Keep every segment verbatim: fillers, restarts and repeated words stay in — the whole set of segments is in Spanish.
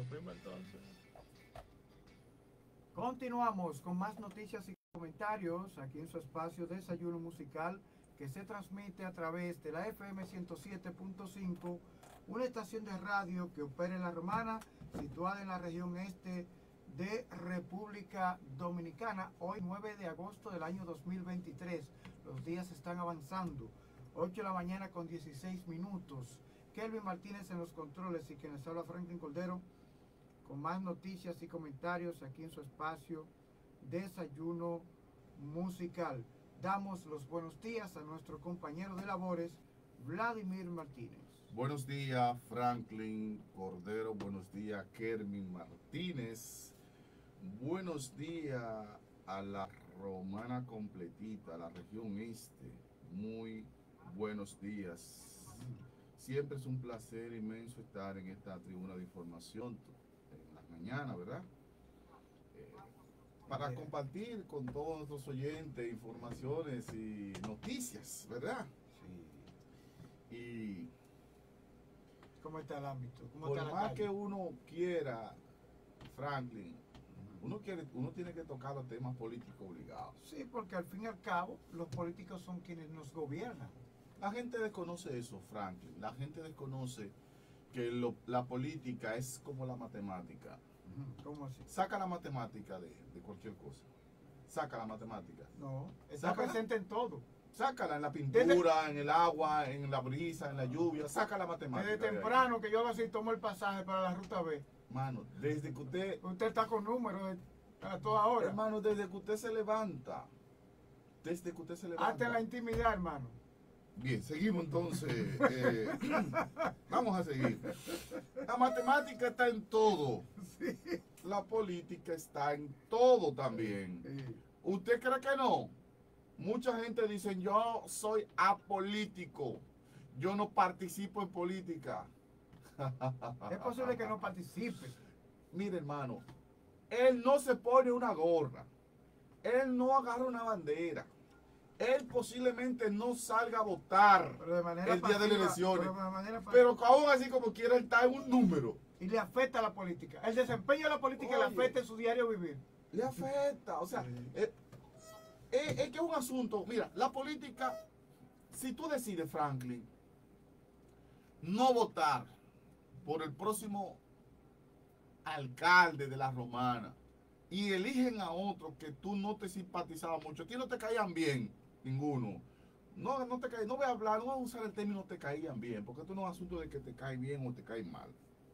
confirma entonces. Continuamos con más noticias y comentarios aquí en su espacio Desayuno Musical, que se transmite a través de la F M ciento siete punto cinco, una estación de radio que opera en La Romana, situada en la región este de República Dominicana. Hoy nueve de agosto del año dos mil veintitrés. Los días están avanzando. ocho de la mañana con dieciséis minutos. Kelvin Martínez en los controles y quien les habla Franklin Cordero, con más noticias y comentarios aquí en su espacio Desayuno Musical. Damos los buenos días a nuestro compañero de labores, Vladimir Martínez. Buenos días, Franklin Cordero. Buenos días, Kermin Martínez. Buenos días a la Romana completita, a la región este. Muy buenos días. Siempre es un placer inmenso estar en esta tribuna de información en las mañanas, ¿verdad? Eh, para compartir con todos nuestros oyentes informaciones y noticias, ¿verdad? Sí. Y ¿Cómo está el ámbito? ¿Cómo por está la más calle? que uno quiera, Franklin, uno, quiere, uno tiene que tocar los temas políticos obligados. Sí, porque al fin y al cabo los políticos son quienes nos gobiernan. La gente desconoce eso, Franklin. La gente desconoce que lo, la política es como la matemática. ¿Cómo así? Saca la matemática de, de cualquier cosa. Saca la matemática. No, está Sácala. presente en todo. Sácala en la pintura, desde, en el agua, en la brisa, en la lluvia. Saca la matemática. Desde temprano que yo así tomo el pasaje para la ruta B. Mano, desde que usted... Usted está con números a toda hora. Hermano, desde que usted se levanta. Desde que usted se levanta. Hasta la intimidad, hermano. Bien, seguimos entonces. Eh, vamos a seguir. La matemática está en todo. Sí. La política está en todo también. Sí. ¿Usted cree que no? Mucha gente dice, yo soy apolítico. Yo no participo en política. Es posible que no participe. Mire, hermano, él no se pone una gorra. Él no agarra una bandera. Él posiblemente no salga a votar Pero de manera el día pasiva, de las elecciones. Pero, de manera pasiva. Pero aún así, como quiera, él está en un número. Y le afecta a la política. El desempeño de la política Oye, le afecta en su diario vivir. Le afecta. O sea, Sí. eh, eh, es que es un asunto. Mira, la política, si tú decides, Franklin, no votar por el próximo alcalde de la Romana y eligen a otro que tú no te simpatizabas mucho, que no te caían bien, ninguno. No, no te cae, no voy a hablar, no voy a usar el término te caían bien, porque esto no es un asunto de que te cae bien o te cae mal.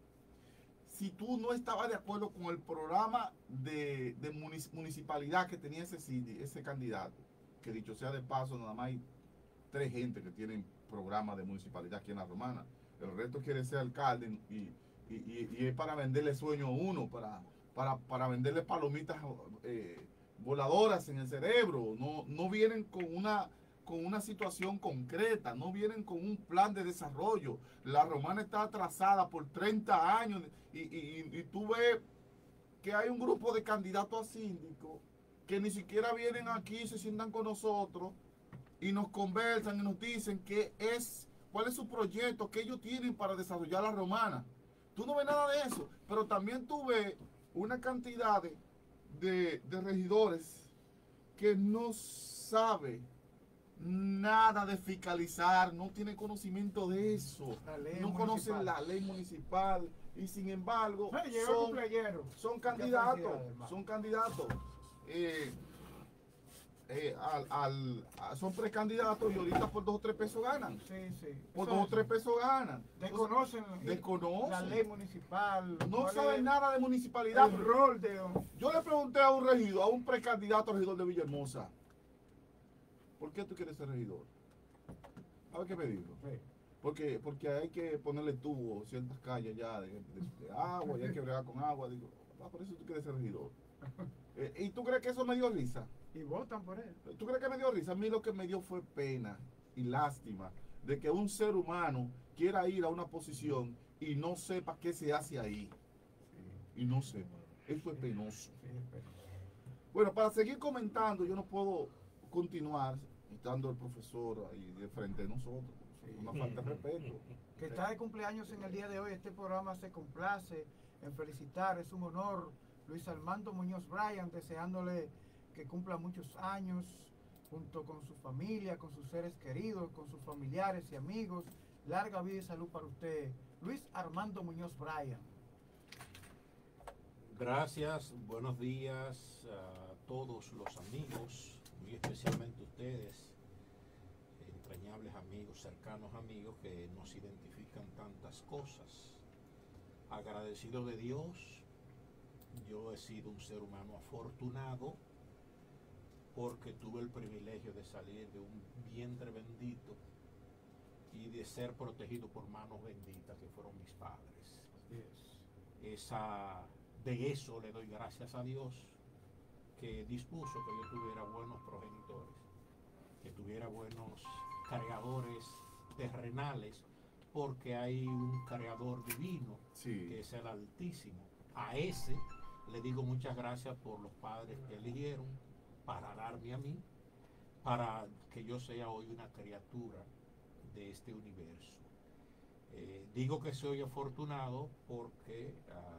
Si tú no estabas de acuerdo con el programa de, de municipalidad que tenía ese, ese candidato, que dicho sea de paso, nada más hay tres gente que tienen programa de municipalidad aquí en la Romana. El resto quiere ser alcalde y, y, y, y es para venderle sueño a uno, para, para, para venderle palomitas eh, voladoras en el cerebro. No, no vienen con una, con una situación concreta, no vienen con un plan de desarrollo. La Romana está atrasada por treinta años y, y, y tú ves que hay un grupo de candidatos a síndico que ni siquiera vienen aquí, se sientan con nosotros y nos conversan y nos dicen qué es, cuál es su proyecto, qué ellos tienen para desarrollar la Romana. Tú no ves nada de eso, pero también tú ves una cantidad de, de, de regidores que no sabe nada de fiscalizar, no tiene conocimiento de eso, no conocen la ley municipal y sin embargo Hey, son, son candidatos, son candidatos. Eh, Eh, al, al, a, son precandidatos y ahorita por dos o tres pesos ganan. Sí, sí. Por dos o tres pesos ganan. Desconocen, desconocen la ley municipal. No saben nada de municipalidad. El rol de... Yo le pregunté a un regidor, a un precandidato a regidor de Villahermosa, ¿por qué tú quieres ser regidor? A ver qué me dijo. Sí. Porque, porque hay que ponerle tubo a ciertas calles ya de, de, de agua y hay que bregar con agua. Digo, ah, por eso tú quieres ser regidor. Eh, ¿Y tú crees que eso me dio risa? Y votan por él. ¿Tú crees que me dio risa? A mí lo que me dio fue pena y lástima de que un ser humano quiera ir a una posición y no sepa qué se hace ahí. Sí. Y no sepa. Eso es penoso. Sí, es penoso. Bueno, para seguir comentando, yo no puedo continuar estando el profesor ahí de frente de nosotros. Sí. Una falta de respeto. Que está de cumpleaños en el día de hoy. Este programa se complace en felicitar, es un honor, Luis Armando Muñoz Bryan, deseándole que cumpla muchos años junto con su familia, con sus seres queridos, con sus familiares y amigos. Larga vida y salud para usted, Luis Armando Muñoz Bryan. Gracias, buenos días a todos los amigos, muy especialmente ustedes, entrañables amigos, cercanos amigos que nos identifican tantas cosas. Agradecido de Dios, yo he sido un ser humano afortunado porque tuve el privilegio de salir de un vientre bendito y de ser protegido por manos benditas que fueron mis padres. Yes. Esa, de eso le doy gracias a Dios, que dispuso que yo tuviera buenos progenitores, que tuviera buenos creadores terrenales, porque hay un creador divino, Sí. que es el Altísimo. A ese le digo muchas gracias por los padres que eligieron para darme a mí, para que yo sea hoy una criatura de este universo. Eh, digo que soy afortunado porque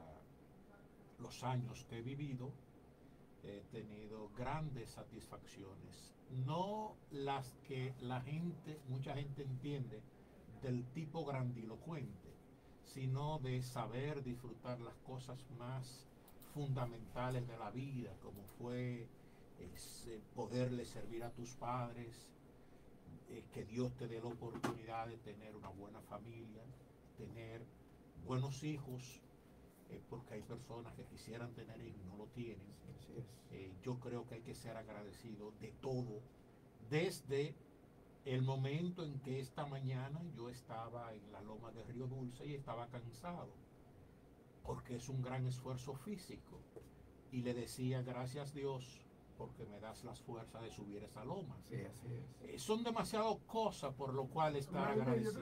uh, los años que he vivido he tenido grandes satisfacciones, no las que la gente, mucha gente entiende del tipo grandilocuente, sino de saber disfrutar las cosas más fundamentales de la vida, como fue es, eh, poderle servir a tus padres, eh, que Dios te dé la oportunidad de tener una buena familia, tener buenos hijos, eh, porque hay personas que quisieran tener hijos y no lo tienen. Así es. Eh, yo creo que hay que ser agradecido de todo, desde el momento en que esta mañana yo estaba en la loma de Río Dulce y estaba cansado, porque es un gran esfuerzo físico, y le decía gracias Dios porque me das las fuerzas de subir esa loma. Sí, así es. Eh, son demasiadas cosas por lo cual estar Ay, agradecido.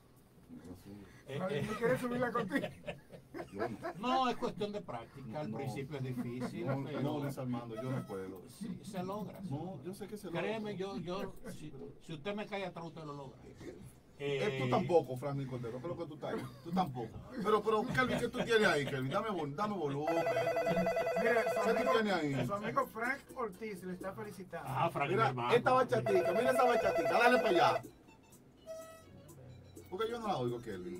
Eh, Ay, eh, ¿no quieres subirla contigo? Yo no. no, es cuestión de práctica, al No. principio es difícil, No, pero no, Luis Armando, yo no puedo. sí, se logra. se No, logra. yo sé que se logra. Créeme, yo, yo, si, si usted me cae atrás, usted lo logra. Eh, Eh, tú tampoco, Franklin Cordero, ¿qué es lo que tú estás ahí? Tú tampoco. Pero, pero, Kelvin, ¿qué tú tienes ahí, Kelvin? Dame, vol- dame volumen. Mire, su ¿Qué tú amigo, tienes ahí? su amigo Frank Ortiz le está felicitando. Ah, Frank, mi Mira, hermano. esta bachatica, mira esa bachatica, dale para allá. Porque yo no la oigo, Kelvin.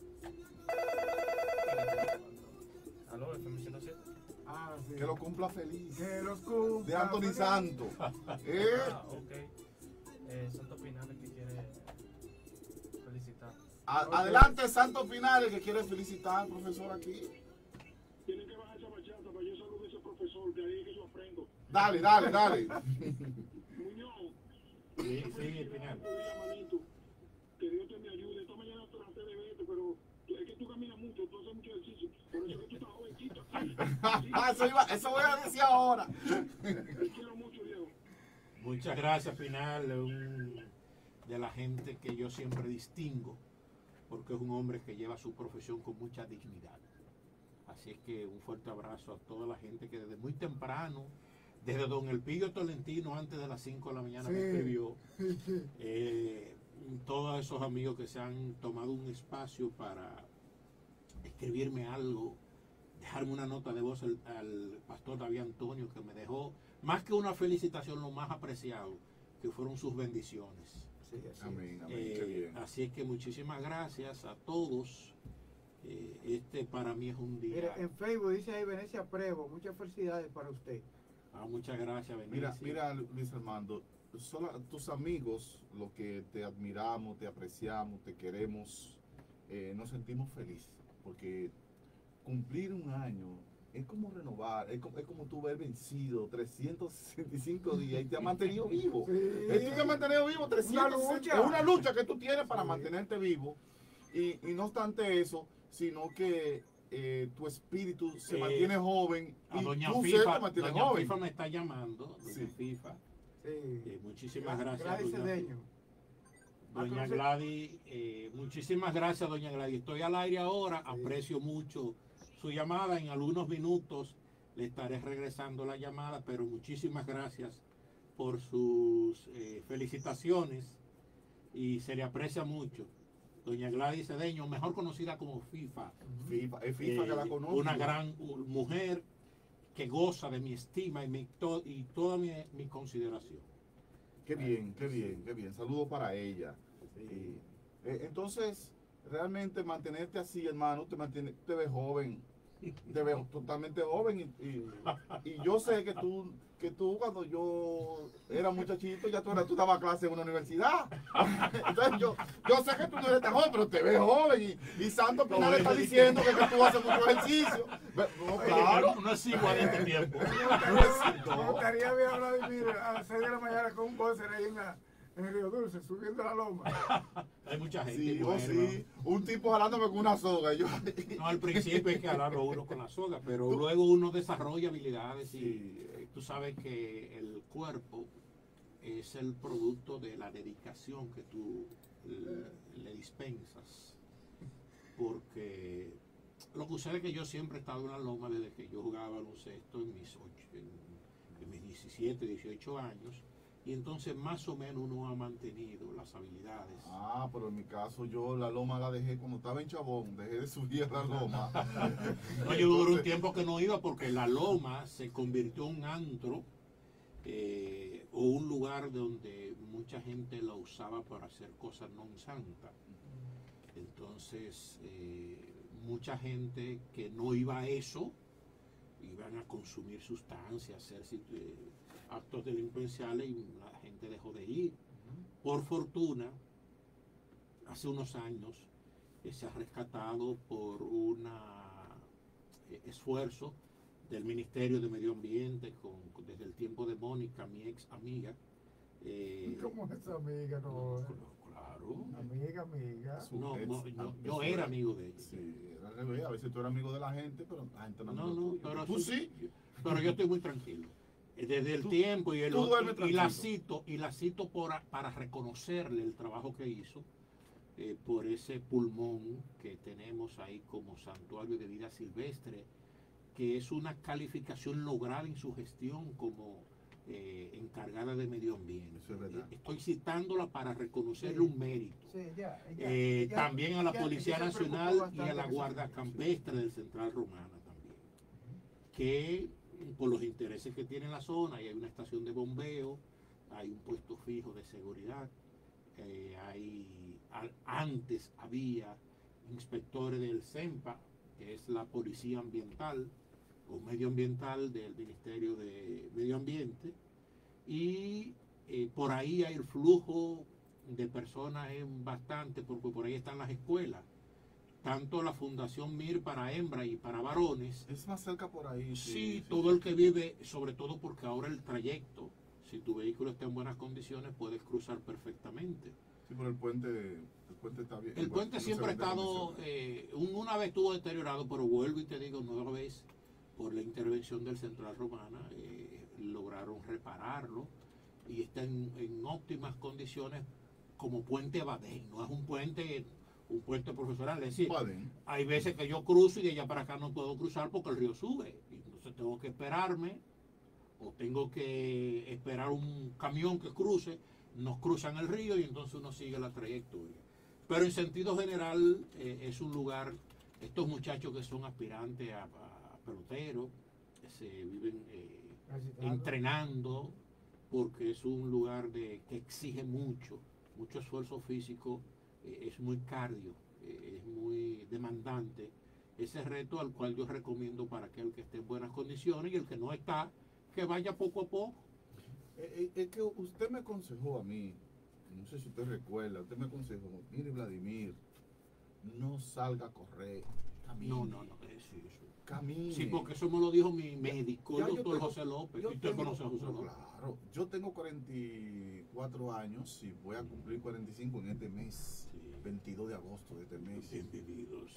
Aló, F M ciento siete. Ah, sí. Que lo cumpla feliz. Que los cumpla. De Anthony feliz. Santo. ¿Eh? Ah, ok. Eh, Santo Pinales que quiere felicitar. A- adelante, Santo Pinales, que quiere felicitar al profesor aquí. Tienen que bajar esa bachata para yo saludar a ese profesor, que ahí es que yo aprendo. Dale, dale, dale. Muñoz, Sí, sí, Pinal. dile a Manito, que Dios te me ayude. Esta mañana traté de verte, pero tú- es que tú caminas mucho, tú haces mucho ejercicio. Por eso es que tú estás jovencito. Sí, Ah, eso, iba, eso voy a decir ahora. te quiero mucho, Diego. Muchas gracias, Pinal, un, de la gente que yo siempre distingo, porque es un hombre que lleva su profesión con mucha dignidad. Así es que un fuerte abrazo a toda la gente que desde muy temprano, desde don Elpidio Tolentino, antes de las cinco de la mañana, Sí. me escribió. Eh, todos esos amigos que se han tomado un espacio para escribirme algo, dejarme una nota de voz al, al pastor David Antonio, que me dejó, más que una felicitación, lo más apreciado, que fueron sus bendiciones. Sí, así es. Amén, amén, Eh, qué bien. así es que muchísimas gracias a todos. Eh, este para mí es un día. Mira, en Facebook dice ahí Venecia Prevo, muchas felicidades para usted. Ah, muchas gracias, Mira, Benicio. mira, Luis Armando, sola- tus amigos, los que te admiramos, te apreciamos, te queremos, eh, nos sentimos felices, porque cumplir un año es como renovar, es como, es como tú haber vencido trescientos sesenta y cinco días y te ha mantenido vivo. Sí. Es que te ha mantenido vivo trescientos Una lucha. Es una lucha que tú tienes para Sí. mantenerte vivo. Y, y no obstante eso, sino que eh, tu espíritu se Eh, mantiene joven A y doña tú se FIFA, te mantienes doña joven. FIFA me está llamando, doña Sí. FIFA. Sí. Eh, muchísimas gracias, Gladys doña, Cedeño. doña Ah, Gladys. Eh, muchísimas gracias, doña Gladys. Estoy al aire ahora, aprecio mucho su llamada. En algunos minutos le estaré regresando la llamada, pero muchísimas gracias por sus eh, felicitaciones y se le aprecia mucho. doña Gladys Cedeño, mejor conocida como FIFA. FIFA, es FIFA Eh, que la conozco. una gran uh, mujer que goza de mi estima y, mi, to- y toda mi, mi consideración. Qué bien, qué bien, qué bien. Saludos para ella. Y, eh, entonces, realmente mantenerte así, hermano, te mantiene, te ves joven. Te veo totalmente joven y, y, y yo sé que tú, que tú cuando yo era muchachito, ya tú, eras, tú dabas clase en una universidad. Entonces yo, yo sé que tú no eres tan joven, pero te ves joven y, y Santo Pinal está diciendo que, que tú haces mucho ejercicio. No, claro. No, no es igual en este tiempo. Me gustaría ver a Vladimir a las seis de la mañana con un boxer ahí en, la, en el Río Dulce, subiendo la loma. Hay mucha gente. Sí, buena, oh, sí. Un tipo jalándome con una soga. Yo, no, al principio hay que jalarlo uno con la soga, pero luego uno desarrolla habilidades y sí. eh, tú sabes que el cuerpo es el producto de la dedicación que tú le, le dispensas. Porque lo que sucede es que yo siempre he estado en la loma desde que yo jugaba baloncesto en mis, ocho, en, en mis diecisiete, dieciocho años. Y entonces más o menos uno ha mantenido las habilidades. Ah, pero en mi caso yo la loma la dejé cuando estaba en Chabón, dejé de subir a la loma. No, yo duré un tiempo que no iba porque la loma se convirtió en un antro eh, o un lugar donde mucha gente la usaba para hacer cosas no santas. Entonces, eh, mucha gente que no iba a eso, iban a consumir sustancias, hacer eh, actos delincuenciales y la gente dejó de ir. Por fortuna, hace unos años eh, se ha rescatado por un eh, esfuerzo del Ministerio de Medio Ambiente con, con- desde el tiempo de Mónica, mi ex amiga. eh, ¿Cómo es amiga? No, claro. amiga, amiga. Su No, ex- no, yo, ah, yo su era ex. amigo de ella. Sí, era al revés. A veces tú eres amigo de la gente, pero la gente no es No, amigo no, tuyo. pero, Tú sí- sí. pero yo estoy muy tranquilo. Eh, Desde el Tú- tiempo y, el, tú duermes y, y la tranquilo. cito, y la cito por, a- para reconocerle el trabajo que hizo eh, por ese pulmón que tenemos ahí como santuario de vida silvestre, que es una calificación lograda en su gestión como eh, encargada de medio ambiente. Eso es verdad. Eh, Estoy citándola para reconocerle Sí. un mérito. Sí, ya, ella- Eh, ella- también a la ella- Policía ella se preocupó Nacional y bastante a la que se- Guardia Campestre del Central Romana también, que por los intereses que tiene la zona, y hay una estación de bombeo, hay un puesto fijo de seguridad, eh, hay, al- antes había inspectores del CEMPA, que es la Policía Ambiental o Medioambiental del Ministerio de Medio Ambiente, y eh, por ahí hay el flujo de personas es bastante, porque por ahí están las escuelas, tanto la Fundación MIR para hembras y para varones. Es más cerca por ahí. Sí, todo el que vive, sobre todo porque ahora el trayecto, si tu vehículo está en buenas condiciones, puedes cruzar perfectamente. Sí, pero el puente, el puente está bien. El Bueno, puente no se siempre ha vende estado, condiciones. eh, un- una vez estuvo deteriorado, pero vuelvo y te digo, nueva vez, por la intervención del Central Romana, eh, lograron repararlo y está en, en óptimas condiciones como puente Badén, no es un puente, un puente profesional, es decir, Baden. hay veces que yo cruzo y de allá para acá no puedo cruzar porque el río sube. Y entonces tengo que esperarme o tengo que esperar un camión que cruce, nos cruzan el río y entonces uno sigue la trayectoria. Pero en sentido general eh, es un lugar, estos muchachos que son aspirantes a, a peloteros, que se viven eh, entrenando porque es un lugar de, que exige mucho, mucho esfuerzo físico, eh, es muy cardio, eh, es muy demandante. Ese reto al cual yo recomiendo para aquel que esté en buenas condiciones y el que no está, que vaya poco a poco. Eh, eh, Es que usted me aconsejó a mí, no sé si usted recuerda, usted me aconsejó, mire Vladimir, no salga a correr, camine. No, no, no, es eso. Camine. Sí, porque eso me lo dijo mi médico, Ya el yo doctor tengo- José López. yo ¿Y usted tengo- conoce a José no, López? Claro, yo tengo cuarenta y cuatro años y voy a cumplir cuarenta y cinco en este mes, Sí. veintidós de agosto de este mes. Bien vividos.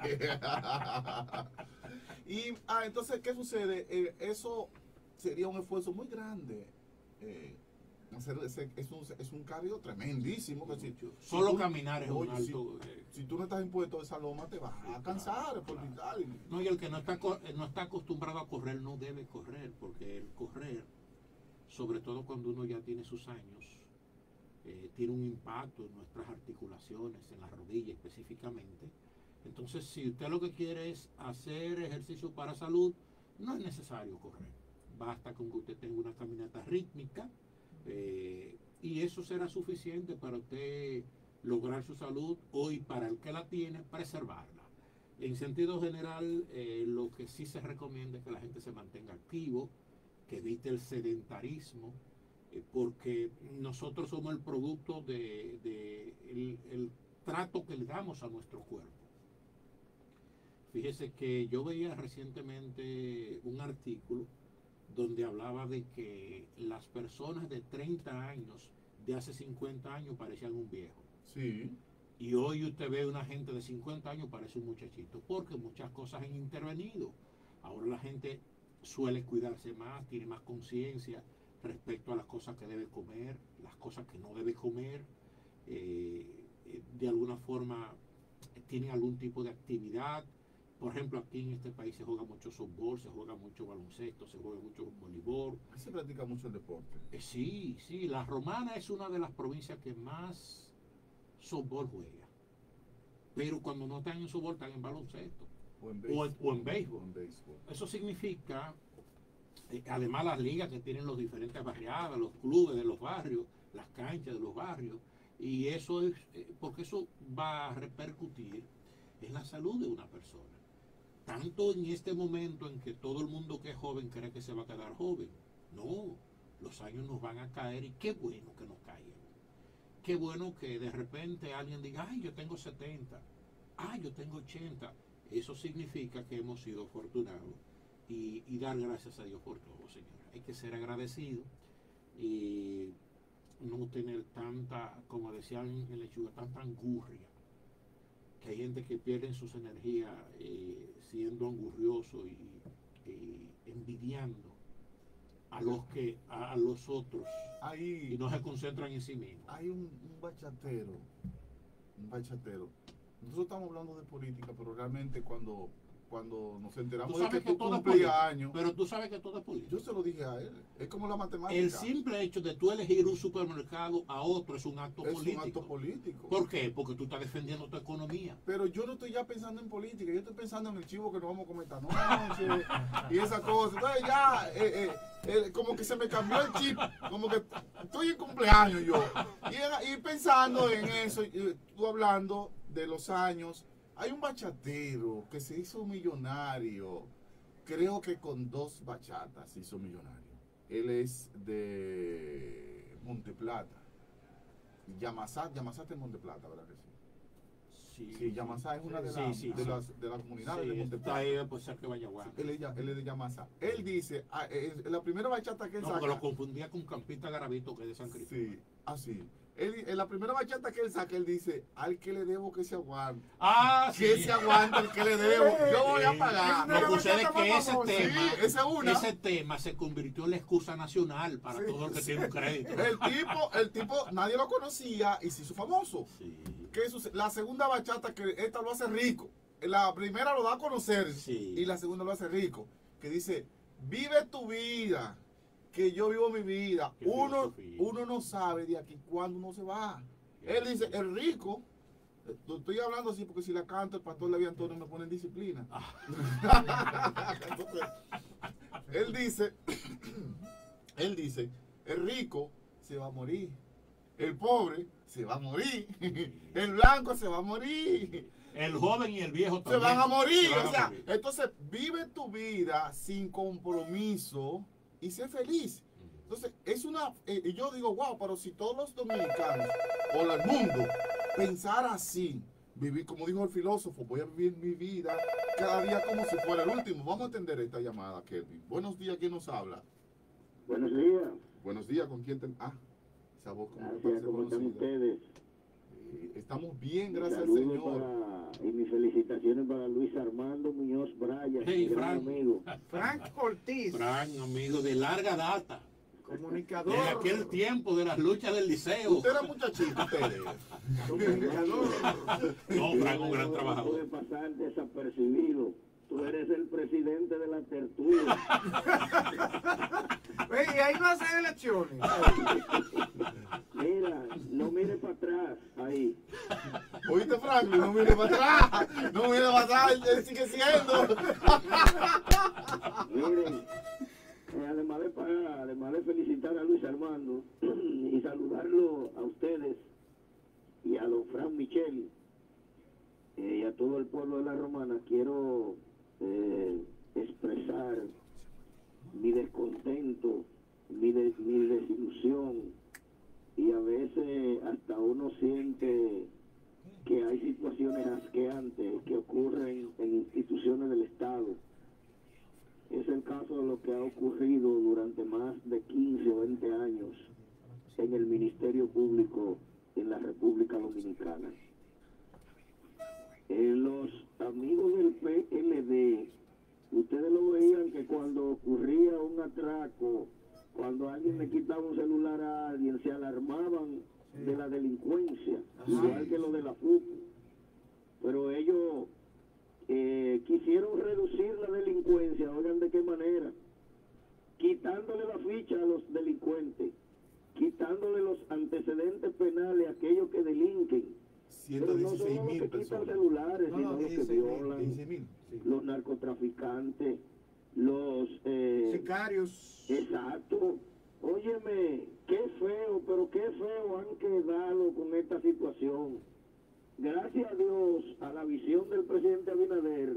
Y, ah, entonces, ¿qué sucede? Eh, eso sería un esfuerzo muy grande. eh, hacer ese- es, un, es un cardio tremendísimo. Que si- si Solo tú- caminar es un oye, si- alto. eh, Si tú no estás impuesto a esa loma, te vas a cansar por vital. No, y el que no está, co- eh, no está acostumbrado a correr no debe correr, porque el correr, sobre todo cuando uno ya tiene sus años, eh, tiene un impacto en nuestras articulaciones, en la rodilla específicamente. Entonces, si usted lo que quiere es hacer ejercicio para salud, no es necesario correr. Basta con que usted tenga una caminata rítmica eh, y eso será suficiente para usted lograr su salud o, y para el que la tiene, preservarla. En sentido general, eh, lo que sí se recomienda es que la gente se mantenga activo, que evite el sedentarismo, eh, porque nosotros somos el producto de, de el, el trato que le damos a nuestro cuerpo. Fíjese que yo veía recientemente un artículo donde hablaba de que las personas de treinta años, de hace cincuenta años, parecían un viejo. Sí. Y hoy usted ve una gente de cincuenta años, parece un muchachito, porque muchas cosas han intervenido. Ahora la gente suele cuidarse más, tiene más conciencia respecto a las cosas que debe comer, las cosas que no debe comer. Eh, de alguna forma tiene algún tipo de actividad. Por ejemplo, aquí en este país se juega mucho softball, se juega mucho baloncesto, se juega mucho voleibol. Aquí se practica mucho el deporte. Eh, sí, sí, la Romana es una de las provincias que más softball juega. Pero cuando no están en softball, están en baloncesto. O en O béisbol. en, o en béisbol. O en béisbol. Eso significa, eh, además las ligas que tienen los diferentes barriadas, los clubes de los barrios, las canchas de los barrios, y eso es, eh, porque eso va a repercutir en la salud de una persona. Tanto en este momento en que todo el mundo que es joven cree que se va a quedar joven. No, los años nos van a caer y qué bueno que nos caigan. Qué bueno que de repente alguien diga, ay, yo tengo setenta, ay, yo tengo ochenta. Eso significa que hemos sido afortunados y, y dar gracias a Dios por todo, señor. Hay que ser agradecido y no tener tanta, como decían en Lechuga, tanta angurria. Que hay gente que pierde sus energías eh, siendo angurrioso y, y envidiando a los que a, a los otros Ahí y no se concentran en sí mismos. hay un, un bachatero, un bachatero. Nosotros estamos hablando de política, pero realmente cuando, cuando nos Tú enteramos de sabes que que tú todo es cumplías política, años, pero tú sabes que todo es política. yo se lo dije a él. Es como la matemática. El simple hecho de tú elegir un supermercado a otro es un acto es político. un acto político. ¿Por qué? Porque tú estás defendiendo tu economía. Pero yo no estoy ya pensando en política, yo estoy pensando en el chivo que nos vamos a comer esta noche y esa cosa. Entonces ya, eh, eh, eh, como que se me cambió el chip, como que estoy en cumpleaños yo. Y, era- y pensando en eso, y tú hablando de los años, hay un bachatero que se hizo millonario, creo que con dos bachatas se hizo millonario. Él es de Monteplata. Yamasá, Yamasá está en Monteplata, ¿verdad que sí? Sí, Sí, Yamasá es una de, Sí, las sí, de, sí. las, de las comunidades Sí, de está Monteplata. ahí por cerca de Vallaguana. Él es, ya- él es de Yamasá. Él dice, ah, eh, eh, la primera bachata que él No, porque lo saca. confundía con Campita Garavito, que es de San Cristóbal. Sí, así. Él, en la primera bachata que él saca, él dice, al que le debo que se aguante. Ah, Que sí. se aguante el que le debo. Yo voy a Sí. pagar. Una de Lo que las sucede es bachatas que más ese famosas. tema, Sí, esa es una. ese tema se convirtió en la excusa nacional para Sí. todo el que tiene un crédito. El tipo, el tipo, nadie lo conocía y se hizo famoso. Sí. ¿Qué sucede? La segunda bachata, que esta lo hace rico. La primera lo da a conocer Sí. y la segunda lo hace rico. Que dice, vive tu vida, que yo vivo mi vida. Qué Uno, filosofía. uno no sabe de aquí cuándo uno se va. Qué Él dice, filosofía. el rico, eh, lo estoy hablando así porque si la canto el pastor Levi Antonio me pone en disciplina. Entonces, él dice, él dice, el rico se va a morir, el pobre se va a morir, el blanco se va a morir, El joven y el viejo se también. van a morir. se van O a sea, morir. entonces vive tu vida sin compromiso y sé feliz. Entonces, es una, eh, y yo digo, wow, pero si todos los dominicanos o el mundo pensara así, vivir, como dijo el filósofo, voy a vivir mi vida cada día como si fuera el último. Vamos a atender esta llamada, Kelvin. Buenos días, ¿quién nos habla? Buenos días. Buenos días, ¿con quién te... Ah, esa voz como que Gracias, parece ¿cómo están conocida. ustedes? Eh, estamos bien, Mi gracias al saludo Señor. para- y mis felicitaciones para Luis Armando Muñoz Bryan, Hey, mi gran Frank. amigo. Frank Ortiz, Fran, amigo de larga data, comunicador. de aquel tiempo de las luchas del liceo. Usted era muchachito, usted. Comunicador. No, Fran, un gran No trabajador. puede pasar desapercibido. Tú eres el presidente de la tertulia. Ey, y ahí no hacen elecciones. Mira, no él sigue siendo. Miren, eh, además, de, para, además de felicitar a Luis Armando y saludarlo a ustedes y a don Fran Michel eh, y a todo el pueblo de La Romana, quiero eh, expresar mi descontento, mi, de, mi desilusión, y a veces hasta uno siente que hay situaciones asqueantes que ocurren en instituciones del Estado. Es el caso de lo que ha ocurrido durante más de quince o veinte años en el Ministerio Público en la República Dominicana. Eh, los amigos del P L D, ustedes lo veían que cuando ocurría un atraco, cuando alguien le quitaba un celular a alguien, se alarmaban de la delincuencia, igual que lo de la F U P. Pero ellos eh, quisieron reducir la delincuencia, oigan de qué manera, quitándole la ficha a los delincuentes, quitándole los antecedentes penales a aquellos que delinquen. ciento dieciséis mil Pero no son los que quitan personas. celulares, No, sino no, los que dieciséis mil, violan, dieciséis mil. Sí. los narcotraficantes, los... Eh, Sicarios. exacto. Óyeme, qué feo, pero qué feo han quedado con esta situación. Gracias a Dios, a la visión del presidente Abinader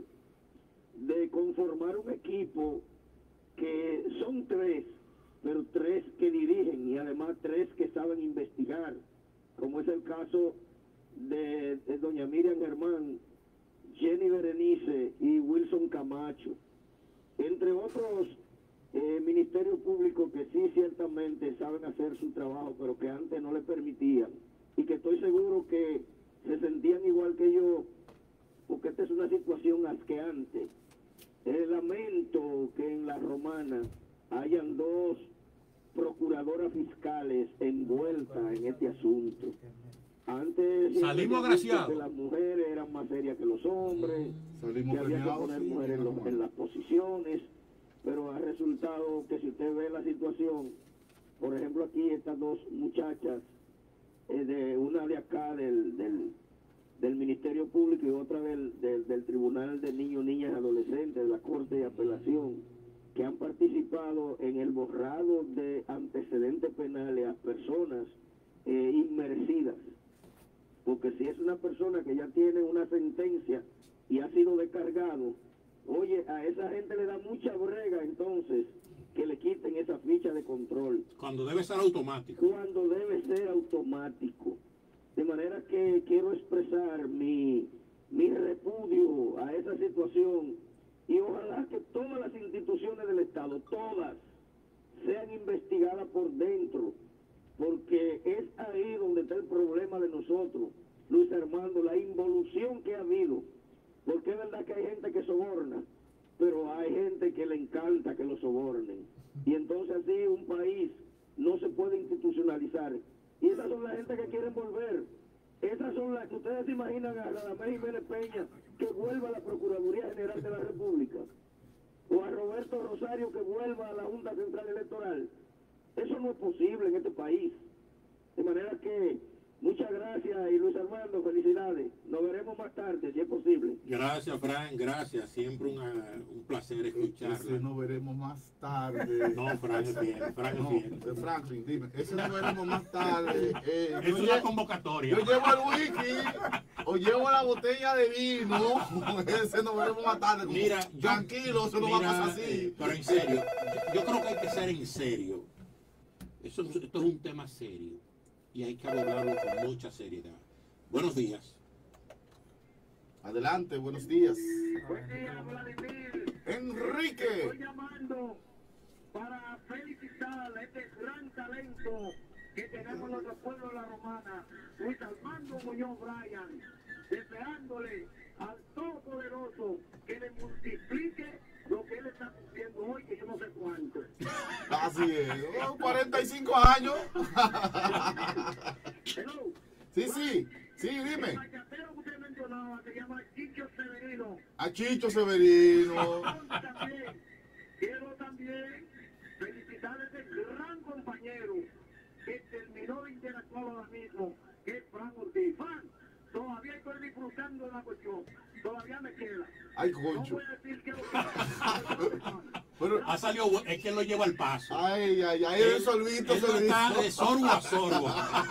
de conformar un equipo que son tres, pero tres que dirigen y además tres que saben investigar, como es el caso de, de doña Miriam Germán, Jenny Berenice y Wilson Camacho, entre otros eh, ministerios públicos que sí ciertamente saben hacer su trabajo, pero que antes no le permitían, y que estoy seguro que se sentían igual que yo, porque esta es una situación asqueante. Eh, lamento que en La Romana hayan dos procuradoras fiscales envueltas en este asunto. Antes Salimos agraciados. que las mujeres eran más serias que los hombres, Salimos que había que premiados. poner Sí, mujeres en, los- en las posiciones, pero ha resultado que si usted ve la situación, por ejemplo aquí estas dos muchachas, eh, de una de acá del, del, del Ministerio Público y otra del, del, del Tribunal de Niños, Niñas y Adolescentes, de la Corte de Apelación, que han participado en el borrado de antecedentes penales a personas eh, inmerecidas. Porque si es una persona que ya tiene una sentencia y ha sido descargado, oye, a esa gente le da mucha brega entonces que le quiten esa ficha de control, Cuando debe ser automático. cuando debe ser automático. De manera que quiero expresar mi, mi repudio a esa situación, y ojalá que todas las instituciones del Estado, todas, sean investigadas por dentro, porque es ahí donde está el problema de nosotros, Luis Armando, la involución que ha habido, porque es verdad que hay gente que soborna, pero hay gente que le encanta que lo sobornen, y entonces así un país no se puede institucionalizar, y esas son las gente que quieren volver, esas son las que ustedes se imaginan a Radamés Jiménez Peña que vuelva a la Procuraduría General de la República, o a Roberto Rosario que vuelva a la Junta Central Electoral. Eso no es posible en este país. De manera que muchas gracias, y Luis Armando, felicidades. Nos veremos más tarde, si es posible. Gracias, Fran, gracias. Siempre una- un placer Ese escucharla. nos veremos más tarde. No, Fran es bien, Fran es No, bien. de Franklin, dime. Ese nos veremos más tarde. Eh, Es yo, una lle- convocatoria. yo llevo el wiki o llevo la botella de vino. Ese nos veremos más tarde. Mira, yo- tranquilo, eso no va a mira, pasar así. eh, pero en serio, yo, yo creo que hay que ser en serio. Eso, esto es un tema serio y hay que abordarlo con mucha seriedad. Buenos días. Adelante, buenos días. Buen día, Vladimir. Enrique. Estoy llamando para felicitar a este gran talento que tenemos en nuestro pueblo de La Romana, Luis Armando Muñoz Bryan, deseándole al Todopoderoso que le multiplique lo que él está cumpliendo hoy, que yo no sé cuánto. Así es. Oh, cuarenta y cinco años. Hello. Sí, sí. Sí, dime. El bachatero que usted mencionaba se llama Chicho Severino. A Chicho Severino. También, quiero también felicitar a ese gran compañero que terminó de interactuar ahora mismo, que es Fran Ortiz. Fran, todavía estoy disfrutando de la cuestión. todavía me queda. Ay, No concho. voy a decir que lo que Pero, Ha salido, bu- es que lo lleva al paso. ay, ay, ay, el sorbito, Él no está sorbito. de sorbo a sorbo.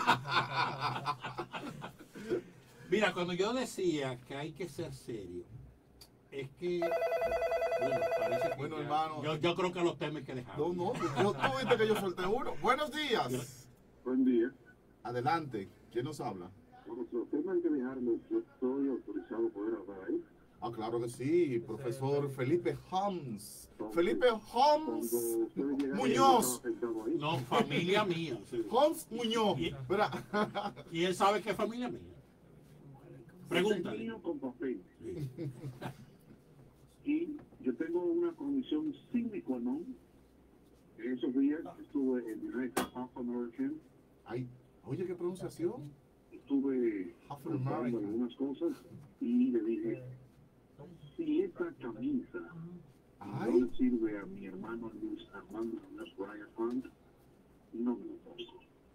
Mira, cuando yo decía que hay que ser serio, es que, bueno, parece que Bueno, ya- hermano. yo, yo creo que los temas hay que dejar. No, no, yo, tú viste que yo solté uno. Buenos días. Buen día. Adelante, ¿quién nos habla? Bueno, los temas hay que dejarlos. Yo estoy autorizado a poder hablar ahí. Ah, claro que sí, profesor Felipe Holmes. Entonces, Felipe Holmes Cuando ustedes llegaron, Muñoz. yo estaba sentado ahí. No, familia mía. sí. Holmes Muñoz. Y- Verá. Y él sabe que es familia mía. Pregúntale. Tenía con papel. Sí. Y yo tengo una condición sine qua non. En esos días estuve en United Half American, Ay, oye, qué pronunciación. estuve Half comprando American. algunas cosas y le dije, si esta camisa no Ay, le sirve a mi hermano Luis Armando Luis Brian Hunt, no me lo pongo.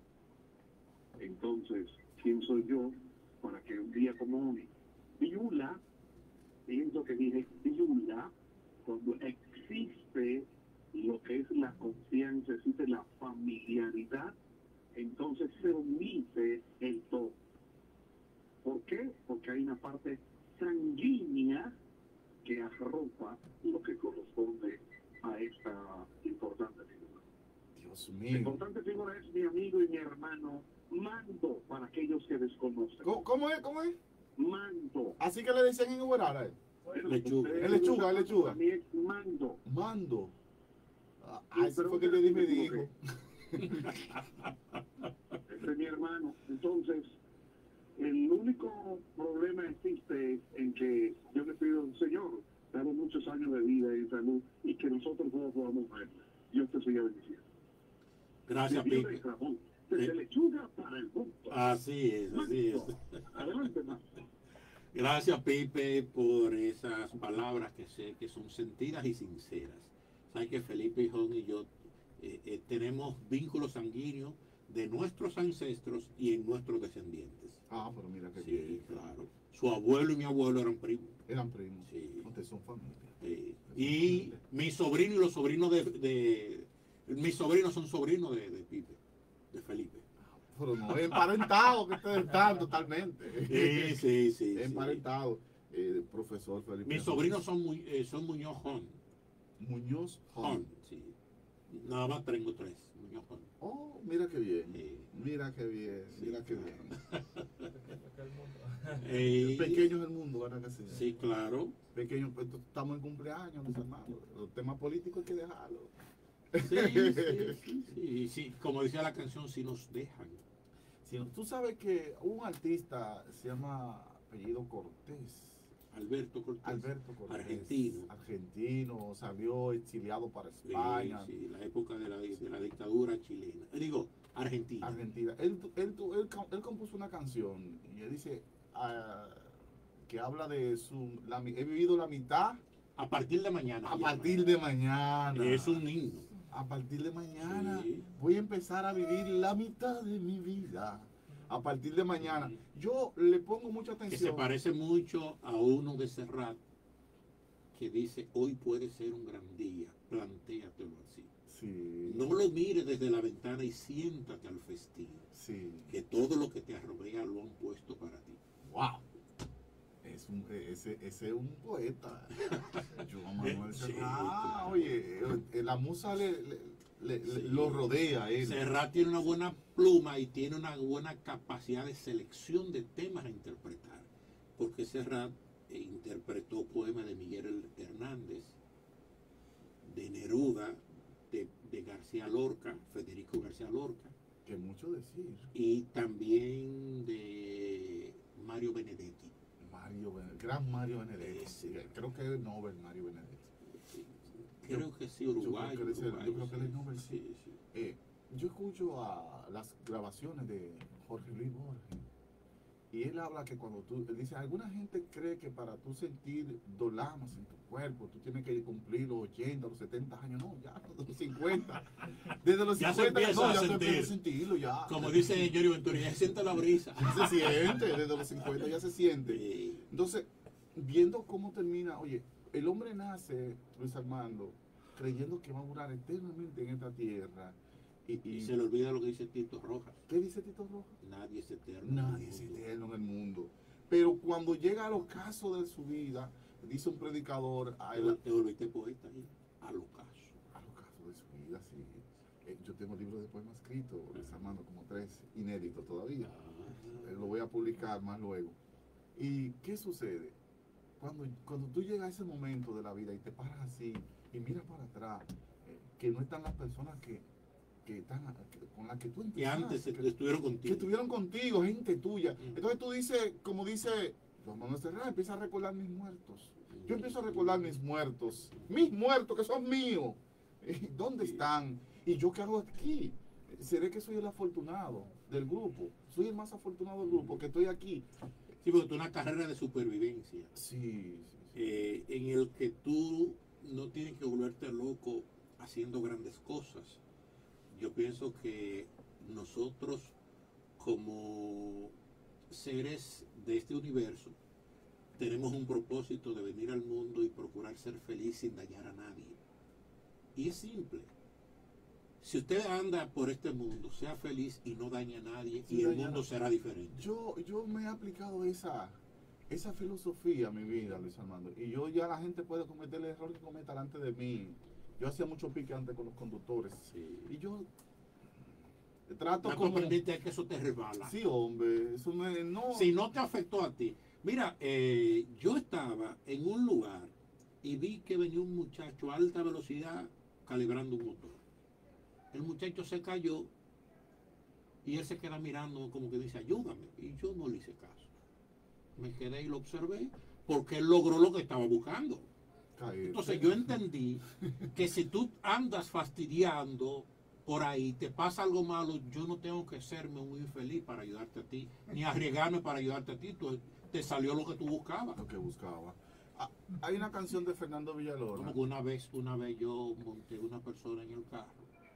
Entonces, ¿quién soy yo para que un día como hoy, Viula, pienso que dije Viula, cuando existe lo que es la confianza, existe la familiaridad, entonces se omite el todo. ¿Por qué? Porque hay una parte sanguínea que arropa lo que corresponde a esta importante figura. Dios La mío. importante figura es mi amigo y mi hermano Mando, para aquellos que desconocen. ¿Cómo, cómo es? ¿Cómo es? Mando. Así que le decían en Uberara, eh. Lechuga. ustedes Es lechuga, lo es lechuga. A mí es Mando. Mando. Ah, Sí, eso pero fue que ya yo di me me dijo. equivoqué. Ese es mi hermano. Entonces, el único problema existe en que yo le pido al Señor, damos muchos años de vida y salud y que nosotros todos podamos ver. Dios te siga bendiciendo. Gracias, De Dios Pipe. de Ramón, desde Sí. lechuga para el mundo. Así es, así es. Adelante, más. Gracias, Pipe, por esas palabras que sé que son sentidas y sinceras. Sabes que Felipe y Jon y yo eh, eh, tenemos vínculos sanguíneos de nuestros ancestros y en nuestros descendientes. Ah, pero mira que Sí, bien. claro. Su abuelo y mi abuelo eran primos. Eran primos. Sí. Ustedes son familia. Sí. Y mi sobrino y los sobrinos de, de- mis sobrinos son sobrinos de, de Pipe, de Felipe. Pero no, emparentado que ustedes están totalmente. Sí, sí, sí. sí. Emparentado. Eh, profesor Felipe. Mis sobrinos son, muy, eh, son Muñoz Jon. Muñoz Jon, Jon. sí. Nada más tengo tres, Muñoz Jon. Oh, mira qué bien. Sí. Mira qué bien. Mira qué bien. Eh, Pequeño es el mundo, ¿verdad que sí? Sí, claro. Pequeño, pues, estamos en cumpleaños, mis hermanos. Los temas políticos hay que dejarlos. Sí, sí, sí, sí, sí. Como decía la canción, si nos dejan. Si no- tú sabes que un artista se llama apellido Cortés. Alberto Cortés. Alberto Cortés. Argentino. Argentino, salió exiliado para Sí, España. sí, la época de la, de la dictadura chilena. Digo, Argentina. Argentina. Él, él, él, él compuso una canción y él dice ah, que habla de su. La, mi- he vivido la mitad A partir de mañana. a se partir llama. de mañana. Es un himno. A partir de mañana Sí. voy a empezar a vivir la mitad de mi vida. A partir de mañana. Sí. Yo le pongo mucha Que se atención. parece mucho a uno de Serrat que dice, hoy puede ser un gran día, plantéatelo así. Sí. No lo mires desde la ventana y siéntate al festín, Sí. que todo lo que te arrodea lo han puesto para ti. Wow. Es un, ese, ese es un poeta. Joan Manuel Sí, Serrat. claro. Oye, eh, la musa le, le- le- le- Sí. lo rodea a él. Serrat tiene una buena pluma y tiene una buena capacidad de selección de temas a interpretar, porque Serrat eh, interpretó poemas de Miguel Hernández, de Neruda, de, de García Lorca, Federico García Lorca, Que mucho decir. y también de Mario Benedetti. Mario, Ben- gran Mario Benedetti. Ese. Sí, creo que es Nobel Mario Benedetti. Creo que sí, yo creo uruguayo. que él es el- yo uruguayo, creo que él es Nobel, sí, sí. Eh, yo escucho a las grabaciones de Jorge Luis Borges y él habla que cuando tú, él dice, alguna gente cree que para tú sentir dolamas en tu cuerpo, tú tienes que cumplir los ochenta, los setenta años, no, ya, los cincuenta. Desde los Ya se cincuenta, empieza no, a ya tú sentir. empiezas a sentirlo, ya. Como dice Yori Ventura, ya siente la brisa. Se siente, desde los cincuenta ya se siente. Sí. Entonces, viendo cómo termina, oye, el hombre nace, Luis Armando, creyendo que va a durar eternamente en esta tierra. Y, y, Y se le olvida lo que dice Tito Rojas. ¿Qué dice Tito Rojas? Nadie es eterno. Nadie es eterno en el mundo. Pero cuando llega a los casos de su vida, dice un predicador, a, Te, él, te volviste poeta ahí, a lo caso. a los casos de su vida, sí. Eh, yo tengo libros de poemas escritos, Luis Armando, como tres, inéditos todavía. Ah, Eh, lo voy a publicar más luego. ¿Y qué sucede? Cuando, cuando tú llegas a ese momento de la vida y te paras así y miras para atrás, eh, que no están las personas que, que están que- con las que tú que empezaste, antes que, estuvieron que contigo. estuvieron contigo, gente tuya. Mm. Entonces tú dices, como dice Juan Manuel Serrano, empieza a recordar mis muertos. Yo empiezo a recordar mis muertos, mis muertos que son míos. ¿Dónde están? ¿Y yo qué hago aquí? ¿Seré que soy el afortunado del grupo? Soy el más afortunado del grupo, que estoy aquí. Sí, porque tú una carrera de supervivencia, Sí, sí, sí. eh, en el que tú no tienes que volverte loco haciendo grandes cosas. Yo pienso que nosotros como seres de este universo tenemos un propósito de venir al mundo y procurar ser feliz sin dañar a nadie. Y es simple. Si usted anda por este mundo, sea feliz y no dañe a nadie, Sin y el dañar mundo a- será diferente. Yo, yo me he aplicado esa, esa filosofía a mi vida, Luis Armando. Y yo ya la gente puede cometer el error que cometa delante de mí. Yo hacía mucho pique antes con los conductores. Sí. Y yo trato Ya tú como... aprendiste que eso te resbala. Sí, hombre, eso no es... No, Si no te afectó a ti. Mira, eh, yo estaba en un lugar y vi que venía un muchacho a alta velocidad calibrando un motor. El muchacho se cayó y él se queda mirando como que dice, ayúdame. Y yo no le hice caso. Me quedé y lo observé porque él logró lo que estaba buscando. caerte. Entonces yo entendí que si tú andas fastidiando por ahí, te pasa algo malo, yo no tengo que serme un infeliz para ayudarte a ti, ni arriesgarme para ayudarte a ti. Tú, te salió lo que tú buscabas. Lo que buscaba. Ah, hay una canción de Fernando Villalona. Como que una vez, una vez yo monté una persona en el carro